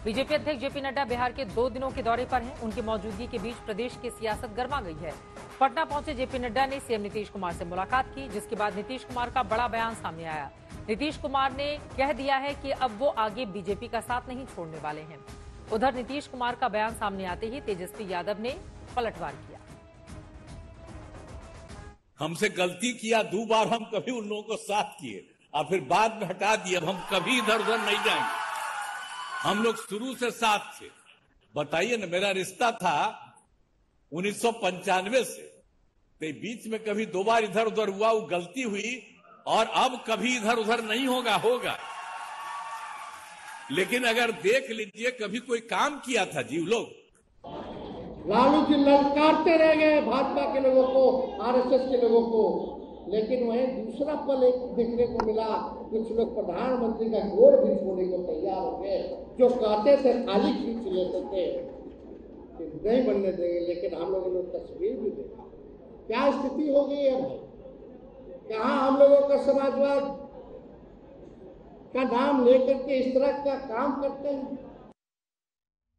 BJP अध्यक्ष JP Nadda Bihar के 2 दिनों के दौरे पर हैं। उनकी मौजूदगी के बीच प्रदेश की सियासत गर्मा गई है। पटना पहुंचे जेपी नड्डा ने सीएम नीतीश कुमार से मुलाकात की, जिसके बाद नीतीश कुमार का बड़ा बयान सामने आया। नीतीश कुमार ने कह दिया है कि अब वो आगे बीजेपी का साथ नहीं छोड़ने वाले हैं। उधर नीतीश कुमार का बयान सामने आते ही तेजस्वी यादव ने पलटवार किया। हमसे गलती किया 2 बार, हम कभी उन लोगों को साथ किए और फिर बाद में हटा दिए। अब हम कभी इधर उधर नहीं जाएंगे। हम लोग शुरू से साथ थे। बताइए ना, मेरा रिश्ता था 1995 से, तो बीच में कभी 2 बार इधर उधर हुआ, वो गलती हुई और अब कभी इधर उधर नहीं होगा। लेकिन अगर देख लीजिए, कभी कोई काम किया था जी लोग? लालू जी ललकारते रह गए भाजपा के लोगों को, आरएसएस के लोगों को, लेकिन वहीं दूसरा पल एक देखने को मिला। कुछ लोग प्रधानमंत्री का गोड़ भी छोड़ने को तैयार हो गए, जो कहते थे खाली खींच लेते थे कि नहीं बनने देंगे, लेकिन हम लोगों ने तस्वीर भी देखी। क्या स्थिति हो गई है भाई? कहाँ हम लोगों का समाजवाद का नाम लेकर के इस तरह का काम करते हैं।